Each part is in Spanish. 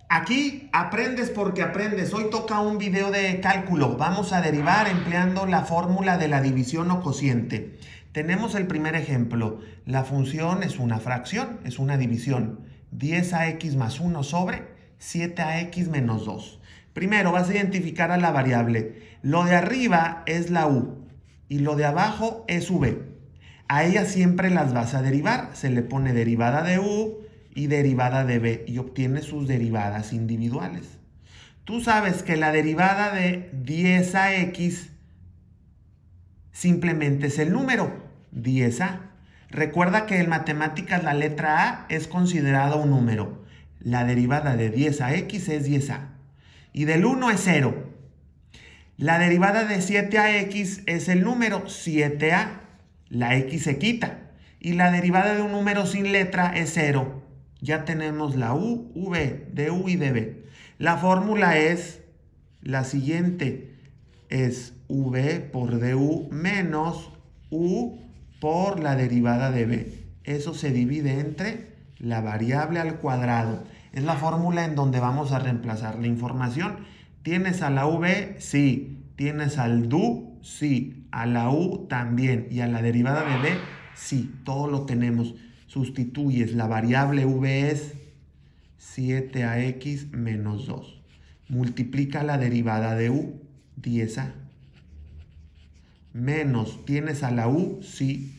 Aquí aprendes porque aprendes. Hoy toca un video de cálculo. Vamos a derivar empleando la fórmula de la división o cociente. Tenemos el primer ejemplo. La función es una fracción, es una división. 10ax más 1 sobre 7ax menos 2. Primero vas a identificar a la variable. Lo de arriba es la u y lo de abajo es v. A ellas siempre las vas a derivar. Se le pone derivada de u y derivada de b y obtienes sus derivadas individuales. Tú sabes que la derivada de 10ax simplemente es el número 10a. Recuerda que en matemáticas la letra a es considerada un número. La derivada de 10ax es 10a. Y del 1 es 0. La derivada de 7ax es el número 7a. La x se quita. Y la derivada de un número sin letra es 0. Ya tenemos la u, v, de u y de b. La fórmula es la siguiente. Es v por du menos u por la derivada de b. Eso se divide entre la variable al cuadrado. Es la fórmula en donde vamos a reemplazar la información. ¿Tienes a la v? Sí. ¿Tienes al du? Sí. A la u también. Y a la derivada de b, sí. Todo lo tenemos. Sustituyes la variable v es 7ax menos 2. Multiplica la derivada de u, 10a. Menos, ¿tienes a la u? Sí.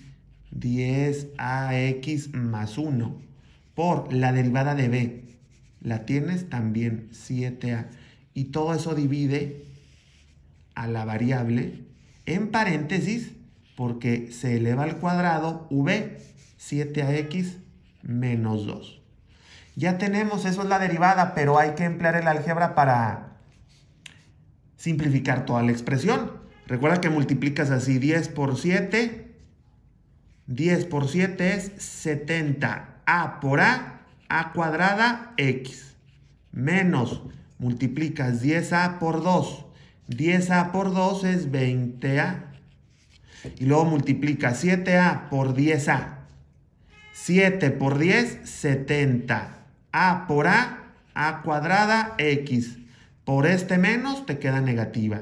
10ax más 1. Por la derivada de b. ¿La tienes? También 7a. Y todo eso divide a la variable en paréntesis porque se eleva al cuadrado v. 7ax menos 2. Ya tenemos, eso es la derivada, pero hay que emplear el álgebra para simplificar toda la expresión. Recuerda que multiplicas así 10 por 7. 10 por 7 es 70a por a cuadrada x. Menos, multiplicas 10a por 2. 10a por 2 es 20a. Y luego multiplicas 7a por 10a. 7 por 10, 70. A por a cuadrada, x. Por este menos te queda negativa.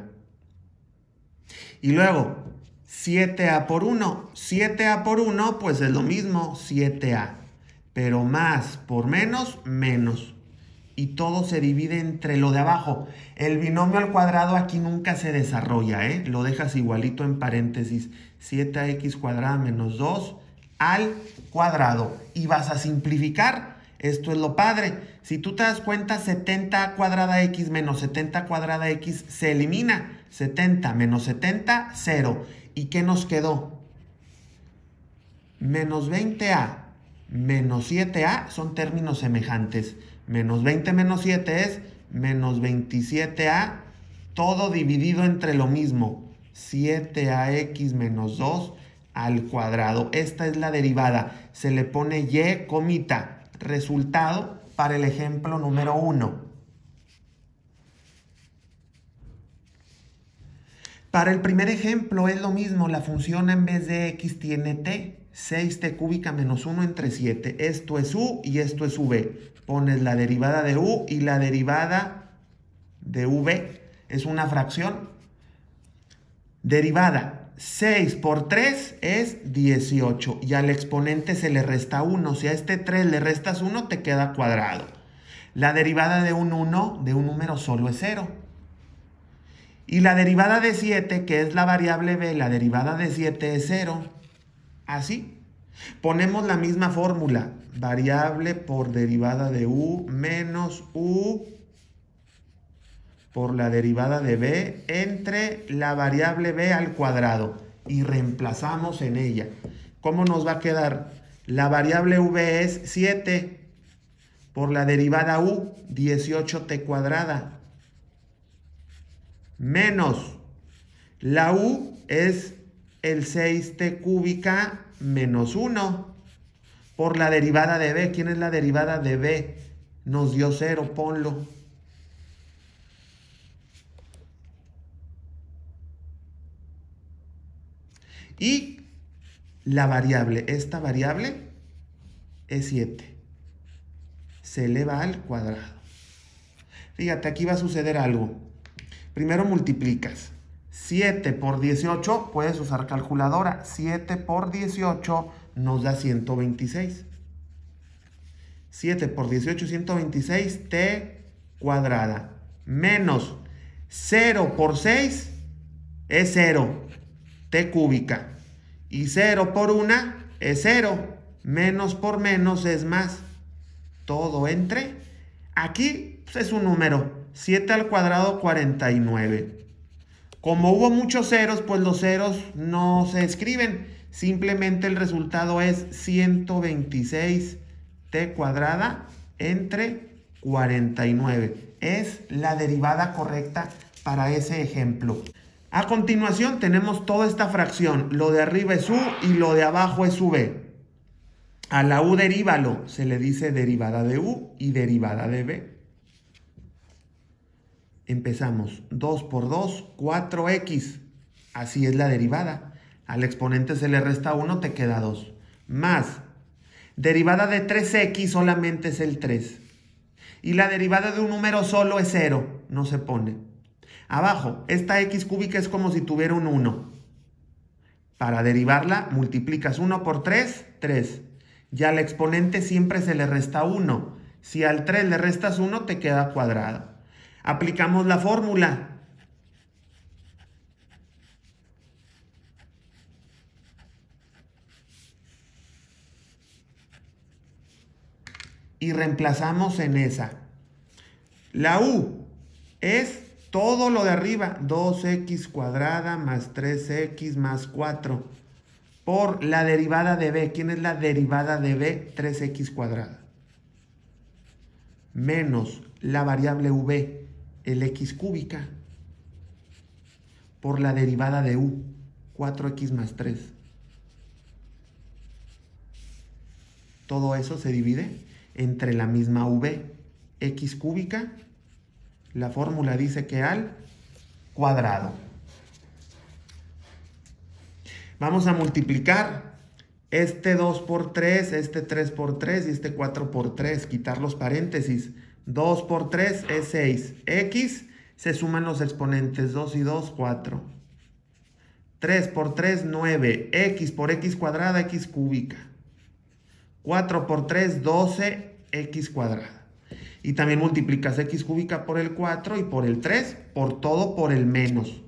Y luego, 7a por 1. 7a por 1, pues es lo mismo, 7a. Pero más por menos, menos. Y todo se divide entre lo de abajo. El binomio al cuadrado aquí nunca se desarrolla, ¿eh? Lo dejas igualito en paréntesis. 7ax cuadrada menos 2 al cuadrado. Y vas a simplificar. Esto es lo padre. Si tú te das cuenta, 70 cuadrada x menos 70 cuadrada x se elimina. 70 menos 70, 0. ¿Y qué nos quedó? Menos 20a menos 7a son términos semejantes. Menos 20 menos 7 es menos 27a. Todo dividido entre lo mismo. 7ax menos 2 al cuadrado. Esta es la derivada. Se le pone y, comita. Resultado para el ejemplo número 1. Para el primer ejemplo es lo mismo. La función en vez de x tiene t. 6t cúbica menos 1 entre 7. Esto es u y esto es v. Pones la derivada de u y la derivada de v. Es una fracción. Derivada. 6 por 3 es 18 y al exponente se le resta 1. Si a este 3 le restas 1 te queda cuadrado. La derivada de un 1 de un número solo es 0. Y la derivada de 7, que es la variable b, la derivada de 7 es 0. Así. Ponemos la misma fórmula. Variable por derivada de u menos u por la derivada de b entre la variable b al cuadrado y reemplazamos en ella. ¿Cómo nos va a quedar? La variable v es 7 por la derivada u, 18t cuadrada, menos la u es el 6t cúbica menos 1 por la derivada de b. ¿Quién es la derivada de b? Nos dio 0, ponlo. Y la variable, esta variable es 7. Se eleva al cuadrado. Fíjate, aquí va a suceder algo. Primero multiplicas. 7 por 18, puedes usar calculadora. 7 por 18 nos da 126. 7 por 18, 126, t cuadrada. Menos 0 por 6 es 0, t cúbica. Y 0 por 1 es 0. Menos por menos es más. Todo entre. Aquí pues, es un número. 7 al cuadrado, 49. Como hubo muchos ceros, pues los ceros no se escriben. Simplemente el resultado es 126 t cuadrada entre 49. Es la derivada correcta para ese ejemplo. A continuación tenemos toda esta fracción. Lo de arriba es u y lo de abajo es v. A la u derívalo. Se le dice derivada de u y derivada de v. Empezamos. 2 por 2, 4x. Así es la derivada. Al exponente se le resta 1, te queda 2. Más. Derivada de 3x solamente es el 3. Y la derivada de un número solo es 0. No se pone. Abajo, esta x cúbica es como si tuviera un 1. Para derivarla, multiplicas 1 por 3, 3. Y al exponente siempre se le resta 1. Si al 3 le restas 1, te queda cuadrado. Aplicamos la fórmula. Y reemplazamos en esa. La u es todo lo de arriba. 2x cuadrada más 3x más 4. Por la derivada de b. ¿Quién es la derivada de b? 3x cuadrada. Menos la variable v, el x cúbica. Por la derivada de u. 4x más 3. Todo eso se divide entre la misma v, x cúbica, la fórmula dice que al cuadrado. Vamos a multiplicar este 2 por 3, este 3 por 3 y este 4 por 3, quitar los paréntesis. 2 por 3 es 6, x, se suman los exponentes, 2 y 2, 4. 3 por 3, 9, x por x cuadrada, x cúbica. 4 por 3, 12, x cuadrada. Y también multiplicas x cúbica por el 4 y por el 3, por todo por el menos.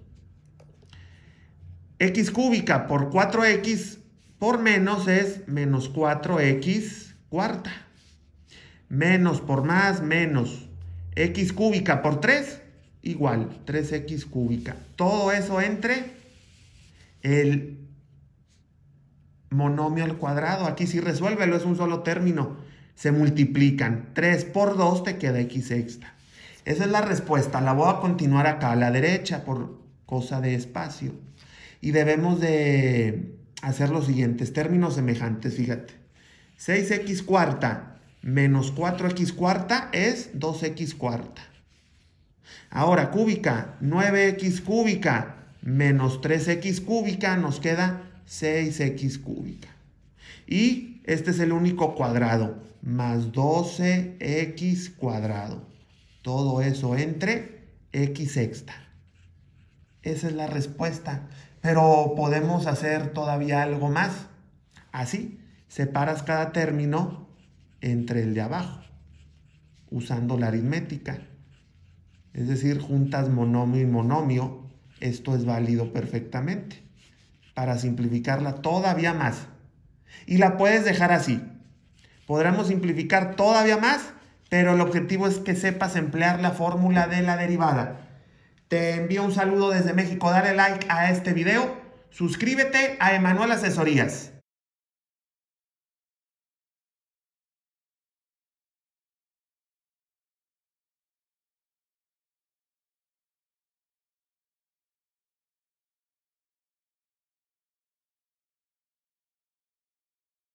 X cúbica por 4x por menos es menos 4x cuarta. Menos por más, menos. X cúbica por 3, igual, 3x cúbica. Todo eso entre el monomio al cuadrado. Aquí sí resuélvelo, es un solo término. Se multiplican. 3 por 2 te queda x sexta. Esa es la respuesta. La voy a continuar acá a la derecha por cosa de espacio. Y debemos de hacer los siguientes términos semejantes. Fíjate. 6x cuarta menos 4x cuarta es 2x cuarta. Ahora cúbica. 9x cúbica menos 3x cúbica nos queda 6x cúbica. Y este es el único cuadrado. Más 12x cuadrado. Todo eso entre x sexta. Esa es la respuesta. Pero podemos hacer todavía algo más. Así, separas cada término entre el de abajo, usando la aritmética. Es decir, juntas monomio y monomio. Esto es válido perfectamente. Para simplificarla todavía más. Y la puedes dejar así. Podremos simplificar todavía más, pero el objetivo es que sepas emplear la fórmula de la derivada. Te envío un saludo desde México. Dale like a este video. Suscríbete a Emanuel Asesorías.